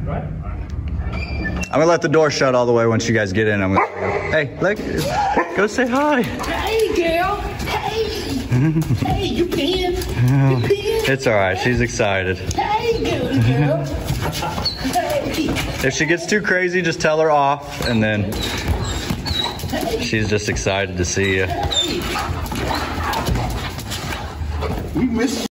Right? I'm gonna let the door shut all the way once you guys get in. I'm gonna go, hey, look, go say hi. Hey, girl. Hey. Hey, you peeing? You peeing? It's all right. She's excited. Hey, good girl. Hey. If she gets too crazy, just tell her off, and then she's just excited to see you. We miss you.